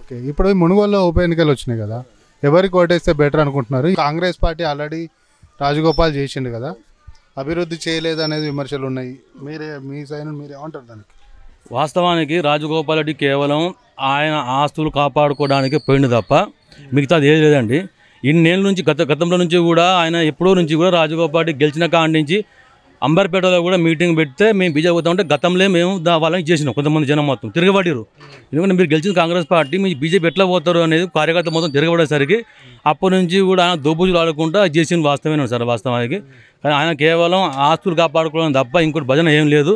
Okay, ఇప్పుడు మునుగోలులో ఉప ఎన్నికలు వచ్చినాయి కదా, ఎవరికి ఓటేస్తే బెటర్ అనుకుంటున్నారు? కాంగ్రెస్ పార్టీ ఆల్రెడీ రాజగోపాల్ చేసిండు కదా, అభివృద్ధి చేయలేదు అనేది విమర్శలు ఉన్నాయి. మీ సైన్ మీరు ఏమంటారు దానికి? వాస్తవానికి రాజగోపాల్ రెడ్డి కేవలం ఆయన ఆస్తులు కాపాడుకోవడానికి పోయింది తప్ప మిగతాది ఏది లేదండి. ఇన్నేళ్ళ నుంచి గతంలో నుంచి కూడా ఆయన ఎప్పుడో నుంచి కూడా రాజగోపాల్ రెడ్డి గెలిచిన కాడి నుంచి అంబర్పేటలో కూడా మీటింగ్ పెడితే మేము బీజేపీ పోతామంటే గతంలో మేము వాళ్ళని చేసినాం. కొంతమంది జనం మొత్తం తిరగబడిరు. ఎందుకంటే మీరు గెలిచిన కాంగ్రెస్ పార్టీ మీ బీజేపీ ఎట్లా పోతారు అనేది కార్యకర్త మొత్తం తిరగబడేసరికి అప్పటి నుంచి కూడా ఆయన దోబుజులు ఆడుకుంటూ చేసిన వాస్తవమే సార్ వాస్తవానికి. కానీ ఆయన కేవలం ఆస్తులు కాపాడుకోవడం తప్ప ఇంకోటి భజన ఏం లేదు.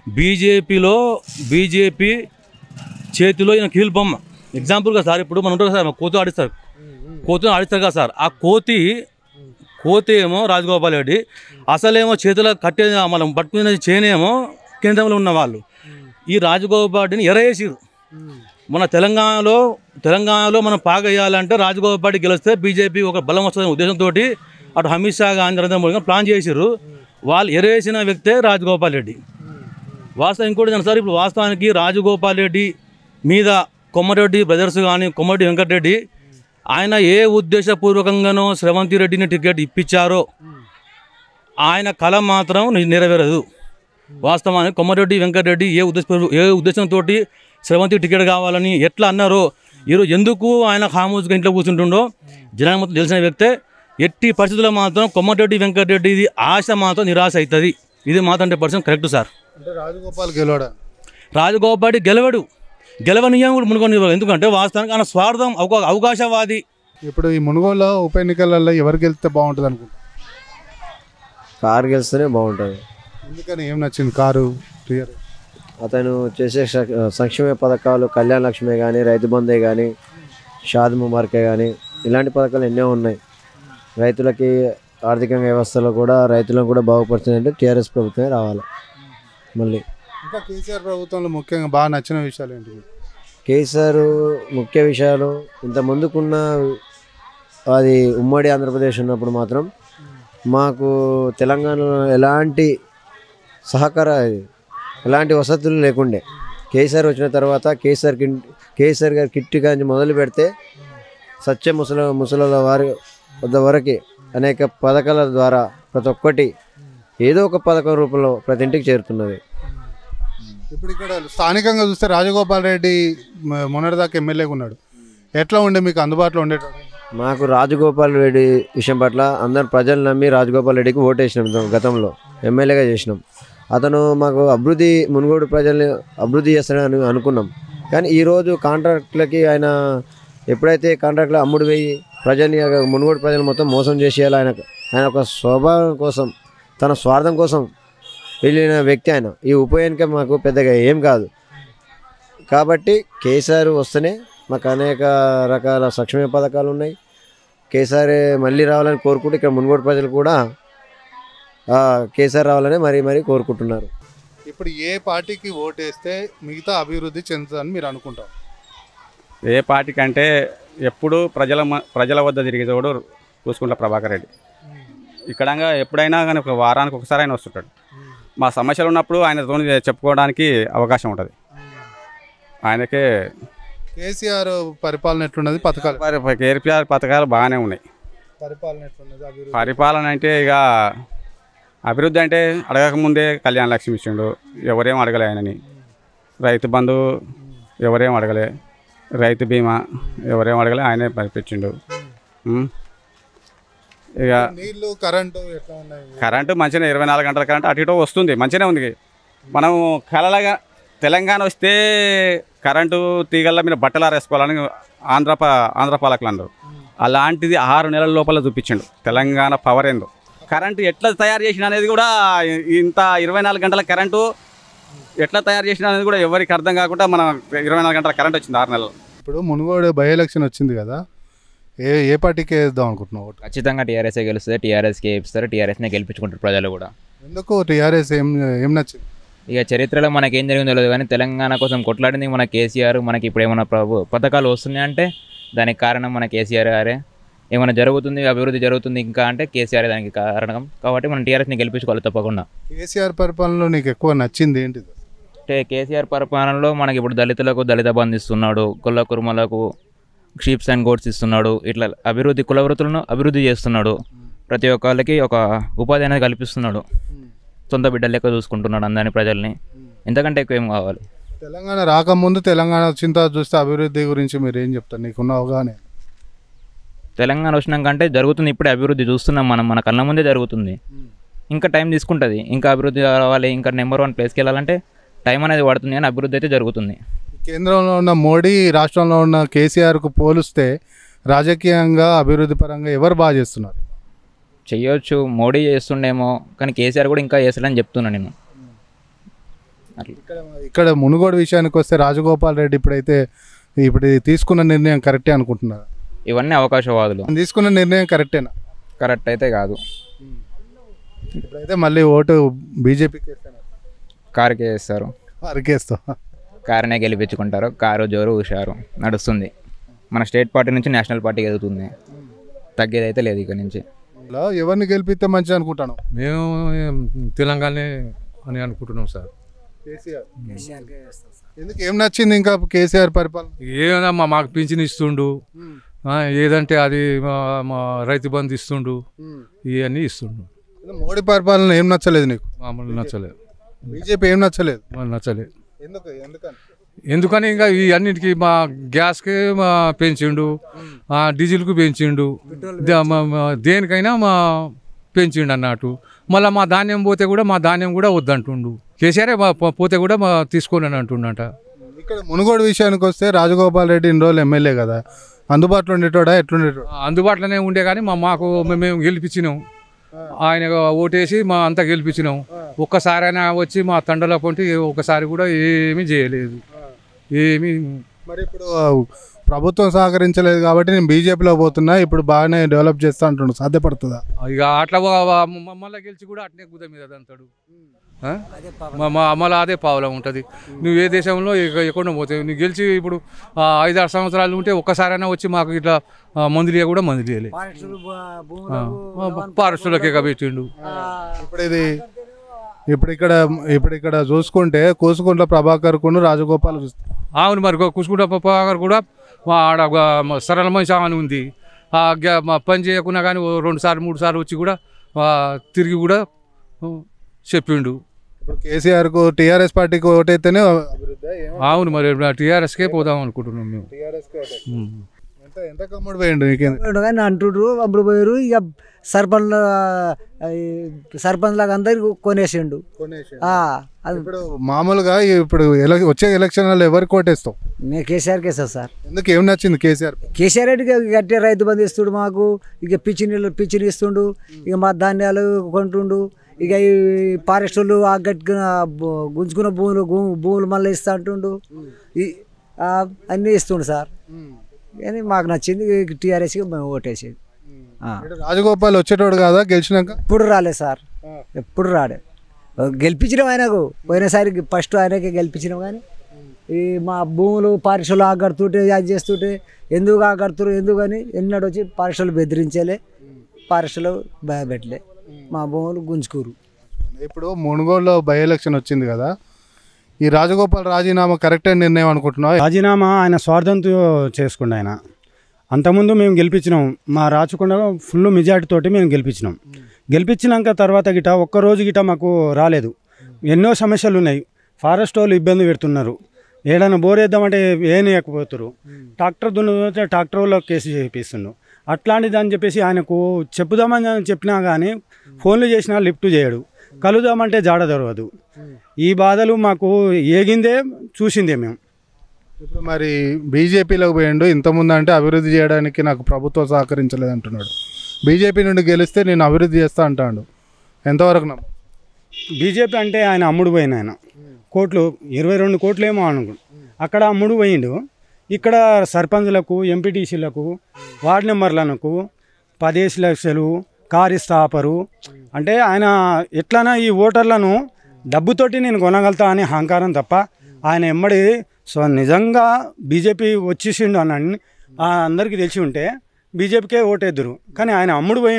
బీజేపీ చేతిలో ఈయన కీలుబొమ్మ. ఎగ్జాంపుల్గా సార్ ఇప్పుడు మనం ఉంటారు సార్, కోతి ఆడిస్తారు కదా సార్, ఆ కోతి ఏమో రాజగోపాల్ రెడ్డి, అసలేమో చేతిలో కట్టే మనం పట్టుకునే చేనేమో కేంద్రంలో ఉన్న వాళ్ళు ఈ రాజగోపాల్ రెడ్డిని ఎరవేసిరు. మన తెలంగాణలో మనం పాగేయాలంటే రాజగోపాల్ రెడ్డి గెలిస్తే బీజేపీ ఒక బలం వస్తుందనే ఉద్దేశంతో అటు అమిత్ షా గాంధీ నరేంద్ర మోడీ ప్లాన్ చేసిర్రు. వాళ్ళు ఎరవేసిన వ్యక్తే రాజగోపాల్ రెడ్డి. వాస్తవం ఇంకోటి సార్, ఇప్పుడు వాస్తవానికి రాజగోపాల్ రెడ్డి మీద కొమ్మరెడ్డి బ్రదర్స్ కానీ కొమ్మరెడ్డి వెంకటరెడ్డి ఆయన ఏ ఉద్దేశపూర్వకంగానో శ్రవంతి రెడ్డిని టికెట్ ఇప్పించారో ఆయన కళ మాత్రం నెరవేరదు. వాస్తవానికి కొమ్మరెడ్డి వెంకటరెడ్డి ఏ ఉద్దేశంతో శ్రవంతి టికెట్ కావాలని ఎట్లా అన్నారో ఈరోజు ఎందుకు ఆయన ఖామోజ్గా ఇంట్లో కూర్చుంటుండో జనానికి మొత్తం తెలిసిన వ్యక్తే. ఎట్టి పరిస్థితుల్లో మాత్రం కొమ్మరెడ్డి వెంకటరెడ్డి ఇది ఆశ మాత్రం నిరాశ అవుతుంది. ఇది మాత్రం 100% కరెక్ట్ సార్. అంటే రాజగోపాల్ రెడ్డి గెలవనీయం కూడా మునుగోని. ఎందుకంటే వాస్తవానికి ఆయన స్వార్థం, అవకాశవాది. ఇప్పుడు ఈ మునుగోలులో ఉప ఎన్నికలలో ఎవరు గెలిస్తే బాగుంటుంది అనుకుంటా? కారు గెలిస్తేనే బాగుంటుంది. ఎందుకని ఏం నచ్చింది కారు? అతను చేసే సంక్షేమ పథకాలు, కళ్యాణ లక్ష్మి కానీ, రైతు బంధే కానీ, షాద్ ముబారకే కానీ, ఇలాంటి పథకాలు ఎన్నో ఉన్నాయి. రైతులకి ఆర్థిక వ్యవస్థలో కూడా రైతులను కూడా బాగుపడుతుందంటే టీఆర్ఎస్ ప్రభుత్వమే రావాలి. మళ్ళీ ఇంకా కేసీఆర్ ప్రభుత్వంలో ముఖ్యంగా బాగా నచ్చిన విషయాలు ఏంటి? కేసీఆర్ ముఖ్య విషయాలు ఇంత ముందుకున్న అది ఉమ్మడి ఆంధ్రప్రదేశ్ ఉన్నప్పుడు మాత్రం మాకు తెలంగాణలో ఎలాంటి వసతులు లేకుండే. కేసీఆర్ వచ్చిన తర్వాత కేసీఆర్ గారి కిట్టి కానీ మొదలు పెడితే సత్య ముసల వారి వద్ద వరకు అనేక పథకాల ద్వారా ప్రతి ఒక్కటి ఏదో ఒక పథకం రూపంలో ప్రతి ఇంటికి చేరుతున్నది. ఇప్పుడు ఇక్కడ స్థానికంగా చూస్తే రాజగోపాల్ రెడ్డి మొన్నటిదాకా ఎమ్మెల్యేగా ఉన్నాడు. ఎట్లా ఉండే మీకు అందుబాటులో ఉండేటప్పుడు? మాకు రాజగోపాల్ రెడ్డి విషయం పట్ల అందరు ప్రజలు నమ్మి రాజగోపాల్ రెడ్డికి ఓటేసినాం. గతంలో ఎమ్మెల్యేగా చేసినాం. అతను మాకు మునుగోడు ప్రజల్ని అభివృద్ధి చేస్తాడని అనుకున్నాం. కానీ ఈరోజు కాంట్రాక్టులకి ఆయన ఎప్పుడైతే కాంట్రాక్ట్లో అమ్ముడు వేయి ప్రజల్ని మునుగోడు ప్రజలు మొత్తం మోసం చేసేయాలి. ఆయన ఒక స్వభావం కోసం, తన స్వార్థం కోసం వెళ్ళిన వ్యక్తి ఆయన. ఈ ఉప ఎన్నిక మాకు పెద్దగా ఏం కాదు. కాబట్టి కేసీఆర్ వస్తేనే మాకు అనేక రకాల సంక్షేమ పథకాలు ఉన్నాయి. కేసీఆర్ మళ్ళీ రావాలని కోరుకుంటూ ఇక్కడ మునుగోడు ప్రజలు కూడా కేసీఆర్ రావాలని మరీ కోరుకుంటున్నారు. ఇప్పుడు ఏ పార్టీకి ఓటేస్తే మిగతా అభివృద్ధి చెందుతుందని మీరు అనుకుంటారు? ఏ పార్టీ కంటే ఎప్పుడు ప్రజల వద్ద తిరిగి చూడు కూసుకుంటా ప్రభాకర్ రెడ్డి. ఇక్కడ ఎప్పుడైనా కానీ ఒక వారానికి ఒకసారి ఆయన వస్తుంటాడు. మా సమస్యలు ఉన్నప్పుడు ఆయనతో చెప్పుకోవడానికి అవకాశం ఉంటుంది. ఆయనకే కేసీఆర్ పరిపాలన ఎట్లున్నది? కేసీఆర్ పథకాలు బాగానే ఉన్నాయి. పరిపాలన అంటే ఇక అభివృద్ధి అంటే అడగకముందే కళ్యాణ లక్ష్మి ఇచ్చిండు, ఎవరేం అడగలే ఆయనని. రైతు బంధు ఎవరేం అడగలే, రైతు బీమా ఎవరేం అడగలే, ఆయనే పంపించిండు. ఇక నీళ్ళు కరెంటు మంచిగా 24 గంటల కరెంటు అటు ఇటు వస్తుంది, మంచిగానే ఉంది. మనం కలలాగా తెలంగాణ వస్తే కరెంటు తీగల మీద బట్టలు ఆరేసుకోవాలని ఆంధ్ర పాలకులు అన్నారు. అలాంటిది 6 నెలల లోపల చూపించిండు తెలంగాణ పవర్ ఏందో. కరెంటు ఎట్లా తయారు చేసిన అనేది కూడా, ఇంత 24 గంటల కరెంటు ఎట్లా తయారు చేసిన అనేది కూడా ఎవరికి అర్థం కాకుండా మనం 24 గంటల కరెంట్ వచ్చింది 6 నెలలు. ఇప్పుడు మునుగోడు బై ఎలక్షన్ వచ్చింది కదా, ఏ పార్టీకి వేద్దాం అనుకుంటున్నావు? ఖచ్చితంగా టీఆర్ఎస్ఏ గెలుస్తుంది. టీఆర్ఎస్కి ఇస్తారు, టీఆర్ఎస్నే గెలిపించుకుంటారు ప్రజలు కూడా. ఎందుకు టీఆర్ఎస్ ఏం నచ్చింది? ఇక చరిత్రలో మనకి ఏం జరిగిందో తెలియదు కానీ తెలంగాణ కోసం కొట్లాడింది మన కేసీఆర్. మనకి ఇప్పుడు ఏమైనా పథకాలు వస్తున్నాయంటే దానికి కారణం మన కేసీఆర్ గారే. ఏమైనా జరుగుతుంది, అభివృద్ధి జరుగుతుంది ఇంకా అంటే కేసీఆర్ దానికి కారణం. కాబట్టి మనం టీఆర్ఎస్ని గెలిపించుకోవాలి తప్పకుండా. కేసీఆర్ పరిపాలనలో నీకు ఎక్కువ నచ్చింది ఏంటిది? కేసీఆర్ పరిపాలనలో మనకి ఇప్పుడు దళితులకు దళిత బంధు ఇస్తున్నాడు, కుల కుర్మలకు షీప్స్ అండ్ గోడ్స్ ఇస్తున్నాడు, ఇట్లా అభివృద్ధి కుల వృత్తులను అభివృద్ధి చేస్తున్నాడు, ప్రతి ఒక్కరికి ఒక ఉపాధి అనేది కల్పిస్తున్నాడు, సొంత బిడ్డలు లెక్క చూసుకుంటున్నాడు అందరినీ ప్రజల్ని. ఎంతకంటే ఎక్కువ ఏం కావాలి? తెలంగాణ రాకముందు తెలంగాణ వచ్చిన తర్వాత చూస్తే అభివృద్ధి గురించి మీరు ఏం చెప్తారు నీకున్న అవగాహన? తెలంగాణ వచ్చినాకంటే జరుగుతుంది, ఇప్పుడే అభివృద్ధి చూస్తున్నాం మనం, మన కళ్ళ ముందే జరుగుతుంది. ఇంకా టైం తీసుకుంటుంది, ఇంకా అభివృద్ధి కావాలి, ఇంకా నెంబర్ 1 ప్లేస్కి వెళ్ళాలంటే టైం అనేది పడుతుంది, కానీ అభివృద్ధి అయితే జరుగుతుంది. కేంద్రంలో ఉన్న మోడీ రాష్ట్రంలో ఉన్న కేసీఆర్కు పోలిస్తే రాజకీయంగా అభివృద్ధి పరంగా ఎవరు బాగా చేస్తున్నారు? చెయ్యొచ్చు, మోడీ చేస్తుండేమో, కానీ కేసీఆర్ కూడా ఇంకా చేస్తాడని చెప్తున్నాను నేను. ఇక్కడ మునుగోడు విషయానికి వస్తే రాజగోపాల్ రెడ్డి ఇప్పుడు తీసుకున్న నిర్ణయం కరెక్టే అనుకుంటున్నారు? ఇవన్నీ అవకాశవాదులు. తీసుకున్న నిర్ణయం కరెక్టేనా? కరెక్ట్ అయితే కాదు. ఇప్పుడైతే మళ్ళీ ఓటు బీజేపీకి కారుకే వేస్తారు, అరికేస్తాం, కారునే గెలిపించుకుంటారు. కారు జోరు హుషారు నడుస్తుంది. మన స్టేట్ పార్టీ నుంచి నేషనల్ పార్టీకి ఎదుగుతుంది, తగ్గేదైతే లేదు ఇక నుంచి. ఎవరిని గెలిపిస్తే మంచిది అనుకుంటాను? మేము తెలంగాణ అని అనుకుంటున్నాం సార్. కేసీఆర్. ఎందుకు ఏం నచ్చింది ఇంకా కేసీఆర్ పరిపాలన? ఏమైనా మాకు పింఛన్ ఇస్తుండు, ఏదంటే అది మా రైతు బంధు ఇస్తుండు, ఇవన్నీ ఇస్తుండు. మోడీ పరిపాలన ఏం నచ్చలేదు నీకు? మామూలు నచ్చలేదు. బీజేపీ ఏం నచ్చలేదు? నచ్చలేదు. ఎందుకని? ఎందుకని ఇంకా ఈ అన్నిటికీ మా గ్యాస్కి పెంచిండు, డీజిల్కు పెంచిండు, దేనికైనా పెంచిండు అన్నట్టు. మళ్ళీ మా ధాన్యం పోతే కూడా మా ధాన్యం కూడా వద్దంటుండు. కేసీఆరే పోతే కూడా తీసుకోనని అంటుండట. ఇక్కడ మునుగోడు విషయానికి వస్తే రాజగోపాల్ రెడ్డి ఇన్ని రోజులు ఎమ్మెల్యే కదా, అందుబాటులో ఉండేటోడా ఎట్లుండేటోడు? అందుబాటులోనే ఉండే కానీ మాకు మేము గెలిపించినాం, ఆయన ఓటేసి మా అంతా గెలిపించినాం. ఒక్కసారైనా వచ్చి మా తండలో పొంటి ఒకసారి కూడా ఏమీ చేయలేదు, ఏమీ. మరి ఇప్పుడు ప్రభుత్వం సహకరించలేదు కాబట్టి నేను బీజేపీలో పోతున్నా, ఇప్పుడు బాగానే డెవలప్ చేస్తా అంటున్నాడు, సాధ్యపడుతుందా? ఇక అట్లా మమ్మల్ని గెలిచి కూడా అట్నే గుద్ద మీద అంటాడు. మళ్ళీ అదే పావులా ఉంటుంది. నువ్వు ఏ దేశంలో ఎక్కడో పోతావు, నువ్వు గెలిచి ఇప్పుడు 5-6 సంవత్సరాలు ఉంటే ఒక్కసారైనా వచ్చి మాకు ఇట్లా మందులు కూడా మందులు వేయలే, ఫారెస్టులకే పెట్టిండు. ఇప్పుడు ఇక్కడ చూసుకుంటే కూసుకుంట్ల ప్రభాకర్ కు రాజగోపాల్ అవును, మరి కూసుకుంట్ల ప్రభాకర్ కూడా ఆడ సరళ మనిషి అని ఉంది. పని చేయకున్నా కానీ 2 సార్లు 3 సార్లు వచ్చి కూడా తిరిగి కూడా చెప్పిండు. ఇప్పుడు కేసీఆర్ కు టీఆర్ఎస్ పార్టీకి ఓటైతేనే అవును, మరి టీఆర్ఎస్కే పోదాం అనుకుంటున్నాం మేము. ఎంత కమ్ముడు పోయిండు కానీ అంటుండ్రు, అప్పుడు పోయారు. ఇక సర్పంచ్ లాగా అందరికి కొనేసిండు. ఇప్పుడు మామూలుగా ఇప్పుడు వచ్చే ఎలక్షన్లలో ఎవరికి కోటేస్తావు? నేను కేసీఆర్కి వేస్తాను సార్. ఎందుకు ఏం నచ్చింది కేసీఆర్? కేసీఆర్ రెడ్డికి గట్టి రైతు బంధు ఇస్తుడు మాకు, ఇక పిచ్చిని ఇస్తుండు, ఇక మా ధాన్యాలు కొంటుండు, ఇక ఈ ఫారెస్టులు ఆ గట్టిగా గుంజుకున్న భూములు మళ్ళీ ఇస్తా అంటుండు, అన్నీ ఇస్తుండు సార్. కానీ మాకు నచ్చింది టీఆర్ఎస్కి మేము ఓటేసేది. రాజగోపాల్ వచ్చేటోడు కదా గెలిచినాక? ఎప్పుడు రాలేదు సార్, ఎప్పుడు రాడే. గెలిపించినాం ఆయనకు, పోయినసారి ఫస్ట్ ఆయనకే గెలిపించినాం. కానీ ఈ మా భూములు పారిశ్రమలు ఆగడుతుంటే అది చేస్తుంటే ఎందుకు ఆగడుతురు ఎందుకు అని ఎన్నడూ వచ్చి పారిశ్రమలు బెదిరించలే, పారిశ్రమలు భయపెట్టలే, మా భూములు గుంజుకూరు. ఇప్పుడు మునుగోడులో బై ఎలక్షన్ వచ్చింది కదా, ఈ రాజగోపాల్ రాజీనామా కరెక్ట్ అని నిర్ణయం అనుకుంటున్నావు? రాజీనామా ఆయన స్వార్థంతో చేసుకుండు. ఆయన అంతకుముందు మేము గెలిపించినాం, మా రాచకొండ ఫుల్ మెజార్టీ తోటి మేము గెలిపించినాం. గెలిపించినాక తర్వాత గిట ఒక్కరోజు గిట మాకు రాలేదు. ఎన్నో సమస్యలు ఉన్నాయి. ఫారెస్ట్ వాళ్ళు ఇబ్బంది పెడుతున్నారు, ఏదైనా బోర్ వేద్దామంటే వేయకపోతున్నారు, ట్రాక్టర్ దున్నుతే ట్రాక్టర్ వాళ్ళు కేసు చేపిస్తుండ్రు. అట్లాంటిది అని చెప్పేసి ఆయనకు చెప్పుదామని చెప్పినా కానీ ఫోన్లు చేసినా లిఫ్ట్ చేయడు, కలుద్దామంటే జాడ దొరకదు. ఈ బాధలు మాకు ఏగిందే చూసిందే మేము. ఇప్పుడు మరి బీజేపీలోకి పోయిండు, ఇంతకుముందు అంటే అభివృద్ధి చేయడానికి నాకు ప్రభుత్వం సహకరించలేదు అంటున్నాడు. బీజేపీ నుండి గెలిస్తే నేను అభివృద్ధి చేస్తా అంటాడు, ఎంతవరకు నమ్మ? బీజేపీ అంటే ఆయన అమ్ముడు పోయిన, ఆయన కోట్లు 22 కోట్లు ఏమో అనుకో, అక్కడ అమ్ముడు పోయిండు. ఇక్కడ సర్పంచ్లకు, ఎంపీటీసీలకు, వార్డు మెంబర్లకు 10 లక్షలు కారు స్థాపరు. అంటే ఆయన ఎట్లనా ఈ ఓటర్లను డబ్బుతోటి నేను కొనగలుగుతా అని అహంకారం తప్ప, ఆయన ఎమ్మడి నిజంగా బీజేపీ వచ్చేసిండు అని అందరికీ తెలిసి ఉంటే బీజేపీకే ఓటేద్దరు. కానీ ఆయన అమ్ముడు పోయిండు,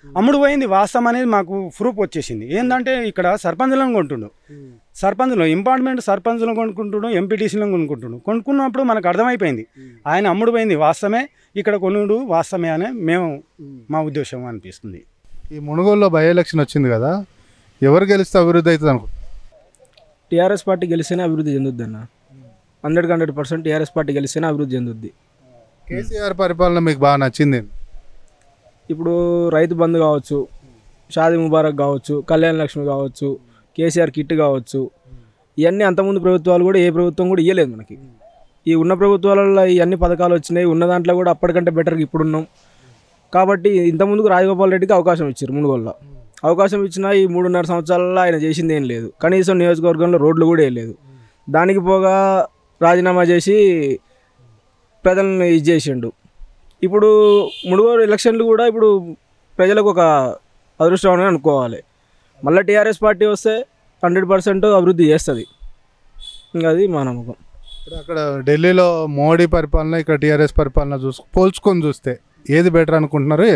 అమ్ముడు పోయింది వాస్తవం అనేది మాకు ప్రూఫ్ వచ్చేసింది. ఏంటంటే ఇక్కడ సర్పంచులను కొంటుండు, సర్పంచులు ఇంపార్ట్మెంట్ సర్పంచులను కొనుక్కుంటున్నాడు, ఎంపీటీసీలను కొనుక్కున్నప్పుడు మనకు అర్థమైపోయింది ఆయన అమ్ముడు పోయింది వాస్తవమే, ఇక్కడ కొనుడు వాస్తవమే అనే మేము మా ఉద్దేశం అనిపిస్తుంది. ఈ మునుగోడులో బై ఎలక్షన్ వచ్చింది కదా, ఎవరు గెలిస్తే అభివృద్ధి అవుతుంది అనుకుంటున్నారు? టీఆర్ఎస్ పార్టీ గెలిస్తేనే అభివృద్ధి చెందుద్ది అన్న. 100% టీఆర్ఎస్ పార్టీ గెలిస్తేనే అభివృద్ధి చెందుద్ది. కేసీఆర్ పరిపాలన మీకు బాగా నచ్చింది? ఇప్పుడు రైతు బంధు కావచ్చు, షాదీ ముబారక్ కావచ్చు, కళ్యాణ లక్ష్మి కావచ్చు, కేసీఆర్ కిట్ కావచ్చు, ఇవన్నీ అంతకుముందు ప్రభుత్వాలు కూడా ఏ ప్రభుత్వం కూడా ఇవ్వలేదు మనకి. ఈ ఉన్న ప్రభుత్వాలలో ఈ అన్ని పథకాలు వచ్చినాయి, ఉన్న దాంట్లో కూడా అప్పటికంటే బెటర్గా ఇప్పుడు ఉన్నాం. కాబట్టి ఇంతకుముందుకు రాజగోపాల్ రెడ్డికి అవకాశం ఇచ్చారు మునుగోడులో. అవకాశం ఇచ్చినా ఈ 3.5 సంవత్సరాలలో ఆయన చేసింది ఏం లేదు. కనీసం నియోజకవర్గంలో రోడ్లు కూడా వేయలేదు. దానికి పోగా రాజీనామా చేసి ప్రజలను ఇది చేసిండు. ఇప్పుడు మునుగోడు ఎలక్షన్లు కూడా ఇప్పుడు ప్రజలకు ఒక అదృష్టం అని అనుకోవాలి. మళ్ళీ టీఆర్ఎస్ పార్టీ వస్తే 100% అభివృద్ధి చేస్తుంది. ఇంకా అది మా నమ్మకం. ఇప్పుడు అక్కడ ఢిల్లీలో మోడీ పరిపాలన, ఇక్కడ టీఆర్ఎస్ పరిపాలన పోల్చుకొని చూస్తే ఏది బెటర్ అనుకుంటున్నారు?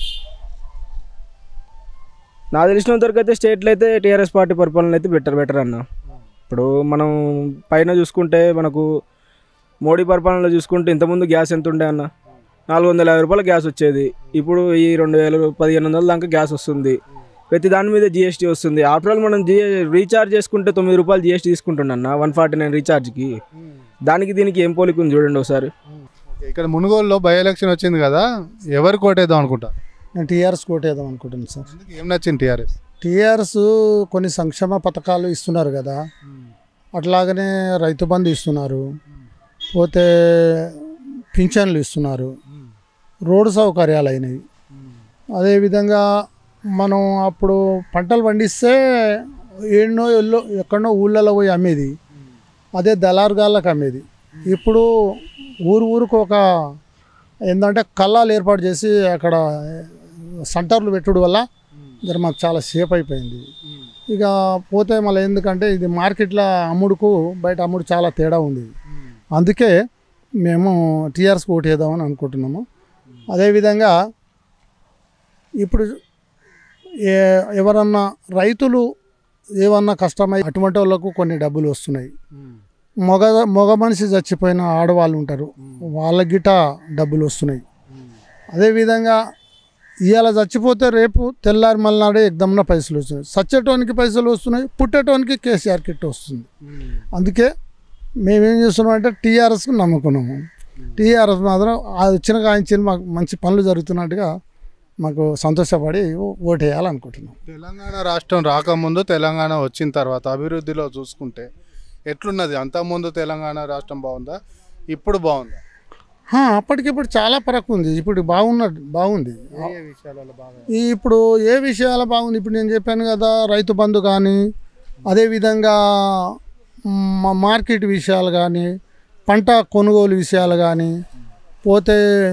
నాకు తెలిసినంత వరకు అయితే స్టేట్లో అయితే టీఆర్ఎస్ పార్టీ పరిపాలన అయితే బెటర్ అన్న. ఇప్పుడు మనం పైన చూసుకుంటే మనకు మోడీ పరిపాలనలో చూసుకుంటే ఇంతకుముందు గ్యాస్ ఎంత ఉండే అన్న, 450 రూపాయల గ్యాస్ వచ్చేది. ఇప్పుడు ఈ 2000-1500 దాకా గ్యాస్ వస్తుంది. ప్రతి దాని మీద జిఎస్టీ వస్తుంది. ఆఫ్టర్ ఆల్ మనం రీఛార్జ్ చేసుకుంటే 9 రూపాయలు జిఎస్టీ తీసుకుంటున్నా 149 రీఛార్జ్కి. దానికి దీనికి ఏం పోలిక ఉంది చూడండి ఒకసారి. ఇక్కడ మునుగోడులో బై ఎలక్షన్ వచ్చింది కదా, ఎవరు కోటేద్దాం అనుకుంటారు? నేను టీఆర్ఎస్ కోటేద్దాం అనుకుంటున్నాను సార్. ఏం నచ్చింది టీఆర్ఎస్? టీఆర్ఎస్ కొన్ని సంక్షేమ పథకాలు ఇస్తున్నారు కదా, అట్లాగనే రైతు బంధు ఇస్తున్నారు, పోతే పింఛన్లు ఇస్తున్నారు, రోడ్డు సౌకర్యాలు అయినాయి. అదేవిధంగా మనం అప్పుడు పంటలు పండిస్తే ఎక్కడో ఊళ్ళలో పోయి అమ్మేది, అదే దళారుగాళ్ళకి అమ్మేది. ఇప్పుడు ఊరుకు ఒక ఏంటంటే కళ్ళాలు ఏర్పాటు చేసి అక్కడ సెంటర్లు పెట్టుడు వల్ల జర మాకు చాలా సేఫ్ అయిపోయింది. ఇక పోతే మళ్ళీ ఎందుకంటే ఇది మార్కెట్లో అమ్ముడుకు బయట అమ్ముడు చాలా తేడా ఉంది. అందుకే మేము టీఆర్ఎస్కి ఓటు వేద్దామని అనుకుంటున్నాము. అదేవిధంగా ఇప్పుడు ఎవరన్నా రైతులు ఏమన్నా కష్టమై అటువంటి వాళ్ళకు కొన్ని డబ్బులు వస్తున్నాయి. మగ మనిషి చచ్చిపోయిన ఆడవాళ్ళు ఉంటారు, వాళ్ళ గిట డబ్బులు వస్తున్నాయి. అదేవిధంగా ఇవాళ చచ్చిపోతే రేపు తెల్లారి మళ్ళీ ఎగ్దమ్న పైసలు వస్తున్నాయి. చచ్చేటోనికి పైసలు వస్తున్నాయి, పుట్టేటోనికి కేసీఆర్ కిట్ వస్తుంది. అందుకే మేమేం చేస్తున్నాం అంటే టీఆర్ఎస్కు నమ్ముకున్నాము. టీఆర్ఎస్ మాత్రం అది వచ్చిన కాయించి మాకు మంచి పనులు జరుగుతున్నట్టుగా మాకు సంతోషపడి ఓటు వేయాలనుకుంటున్నాం. తెలంగాణ రాష్ట్రం రాకముందు, తెలంగాణ వచ్చిన తర్వాత అభివృద్ధిలో చూసుకుంటే ఎట్లున్నది? అంతకుముందు తెలంగాణ రాష్ట్రం బాగుందా, ఇప్పుడు బాగుందా? అప్పటికిప్పుడు చాలా ఫరక్ ఉంది. ఇప్పుడు బాగుంది. ఇప్పుడు ఏ విషయాలు బాగుంది? ఇప్పుడు నేను చెప్పాను కదా, రైతు బంధు కానీ, అదేవిధంగా మార్కెట్ విషయాలు కానీ, పంట కొనుగోలు విషయాలు కానీ, పోతే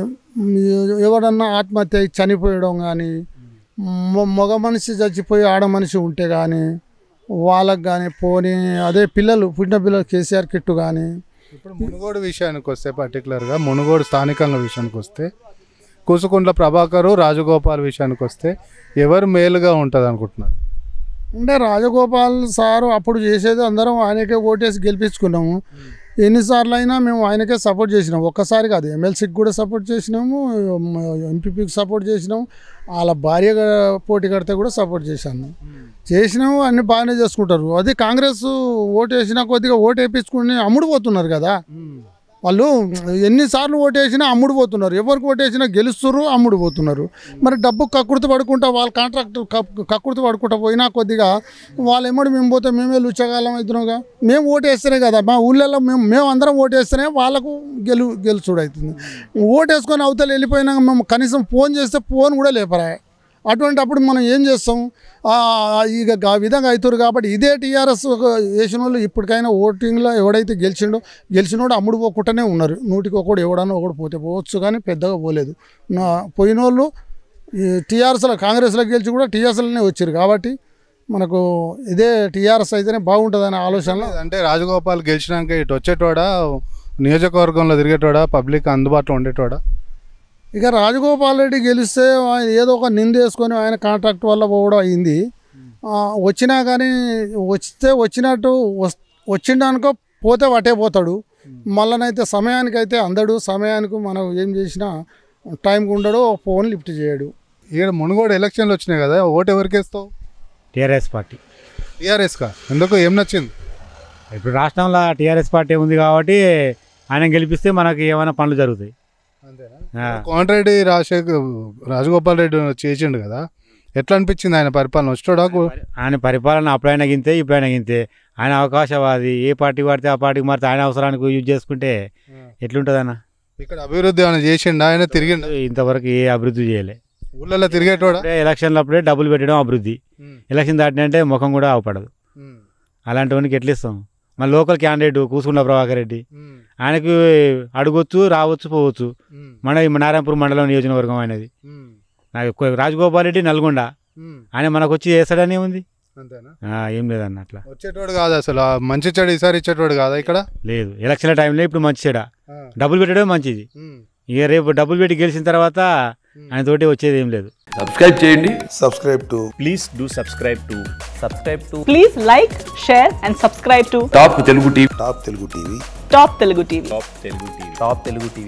ఎవరన్నా ఆత్మహత్య చనిపోయడం కానీ, మగ మనిషి చచ్చిపోయి ఆడ మనిషి ఉంటే కానీ వాళ్ళకి కానీ పోనీ, అదే పుట్టిన పిల్లలు కేసీఆర్ కిట్టు కానీ. ఇప్పుడు మునుగోడు విషయానికి వస్తే, పర్టికులర్గా మునుగోడు స్థానికంగా విషయానికి వస్తే, కూసుకుంట్ల ప్రభాకరు, రాజగోపాల్ విషయానికి వస్తే ఎవరు మేలుగా ఉంటుంది అనుకుంటున్నారు? అంటే రాజగోపాల్ సారు అప్పుడు చేసేది అందరం ఆయనకే ఓటేసి గెలిపించుకున్నాము. ఎన్నిసార్లు అయినా మేము ఆయనకే సపోర్ట్ చేసినాము. ఒక్కసారి కాదు, ఎమ్మెల్సీకి కూడా సపోర్ట్ చేసినాము, ఎంపీపీకి సపోర్ట్ చేసినాము, వాళ్ళ భార్యగా పోటీ కడితే కూడా సపోర్ట్ చేసినాము. అన్ని బాగానే చేసుకుంటారు. అది కాంగ్రెస్ ఓటు వేసినా కొద్దిగా ఓటు వేయించుకుని అమ్ముడు పోతున్నారు కదా వాళ్ళు. ఎన్నిసార్లు ఓటు వేసినా అమ్ముడు పోతున్నారు. ఎవరికి ఓటు వేసినా గెలుస్తున్నారు, అమ్ముడు పోతున్నారు. మరి డబ్బు కక్కుర్తి పడుకుంటా వాళ్ళ కాంట్రాక్ట్ కక్కుర్తి పడుకుంటా పోయినా కొద్దిగా వాళ్ళు ఎమ్మడి మేము పోతే మేమే లుచ్చగాలం అవుతున్నాగా. మేము ఓటు వేస్తేనే కదా, మా ఊళ్ళల్లో మేము అందరం ఓటు వేస్తేనే వాళ్ళకు గెలుచుడు అవుతుంది. ఓటు వేసుకొని అవతల వెళ్ళిపోయినాక మేము కనీసం ఫోన్ చేస్తే ఫోన్ కూడా లేపరా. అటువంటి అప్పుడు మనం ఏం చేస్తాం? ఇక ఆ విధంగా అవుతారు. కాబట్టి ఇదే టీఆర్ఎస్ వేసిన వాళ్ళు ఇప్పటికైనా ఓటింగ్లో ఎవడైతే గెలిచినోడు అమ్ముడు పోకుండానే ఉన్నారు. 100కి ఒకడు ఎవడన్నా ఒకడు పోతే పోవచ్చు, కానీ పెద్దగా పోలేదు. పోయిన వాళ్ళు టీఆర్ఎస్లో కాంగ్రెస్లో గెలిచి కూడా టీఆర్ఎస్లోనే వచ్చారు. కాబట్టి మనకు ఇదే టీఆర్ఎస్ అయితేనే బాగుంటుందనే ఆలోచనలో. అంటే రాజగోపాల్ గెలిచినాక ఇటు వచ్చేటోడా, నియోజకవర్గంలో తిరిగేటోడా, పబ్లిక్ అందుబాటులో ఉండేటోడా? ఇక రాజగోపాల్ రెడ్డి గెలిస్తే ఆయన ఏదో ఒక నింద వేసుకొని ఆయన కాంట్రాక్ట్ వల్ల పోవడం అయింది. వచ్చినా కానీ వచ్చినట్టు వచ్చిండనుకో పోతే వటే పోతాడు. మళ్ళనైతే సమయానికైతే అందడు. సమయానికి మనం ఏం చేసినా టైంకి ఉండడు, ఫోన్ లిఫ్ట్ చేయడు. ఇక్కడ మునుగోడు ఎలక్షన్లు వచ్చినాయి కదా, ఓటు ఎవరికి వేస్తావు? TRS party. టీఆర్ఎస్కా? ఎందుకు, ఏం నచ్చింది? ఇప్పుడు రాష్ట్రంలో టీఆర్ఎస్ పార్టీ ఉంది కాబట్టి ఆయన గెలిపిస్తే మనకి ఏమైనా పనులు జరుగుతాయి. కోమటిరెడ్డి రాజగోపాల్ రెడ్డి చేసిండు కదా, ఎట్లా అనిపించింది ఆయన పరిపాలన? వచ్చాడా? ఆయన పరిపాలన అప్పుడైనా గింతే ఇప్పుడైనా గింతే. ఆయన అవకాశవాది, ఏ పార్టీ పడితే ఆ పార్టీకి మారితే ఆయన అవసరానికి యూజ్ చేసుకుంటే ఎట్లుంటుంది అన్న? ఇక్కడ అభివృద్ధి ఏమైనా చేసిండు ఆయన? తిరిగిండు? ఇంతవరకు ఏ అభివృద్ధి చేయలే. ఊళ్ళలో తిరిగేటోడా? ఎలక్షన్లు అప్పుడే డబ్బులు పెట్టడం అభివృద్ధి. ఎలక్షన్ దాటినంటే ముఖం కూడా అవపడదు. అలాంటి వానికి ఎట్లా ఇస్తాం? మన లోకల్ క్యాండిడేట్ కూసుకుండ ప్రభాకర్ రెడ్డి, ఆయనకు అడగొచ్చు, రావచ్చు, పోవచ్చు. మన నారాయణపూర్ మండలం నియోజకవర్గం ఆయనది. నాకు రాజగోపాల్ రెడ్డి నల్గొండ, ఆయన మనకు వచ్చి చేస్తాడని ఉంది. ఏం లేదన్న అట్లా వచ్చేటోడు కాదు అసలు. మంచి చెడు ఈసారి ఇచ్చేటోడు కాదా ఇక్కడ? లేదు, ఎలక్షన్ల టైంలో ఇప్పుడు మంచి చెడ డబ్బులు పెట్టడం మంచిది. ఇక రేపు డబ్బులు పెట్టి గెలిచిన తర్వాత ఆయన తోటి వచ్చేది ఏం లేదు. సబ్స్క్రైబ్ చేయండి. Please do subscribe to please like, share and subscribe to top Telugu TV. Top Telugu TV.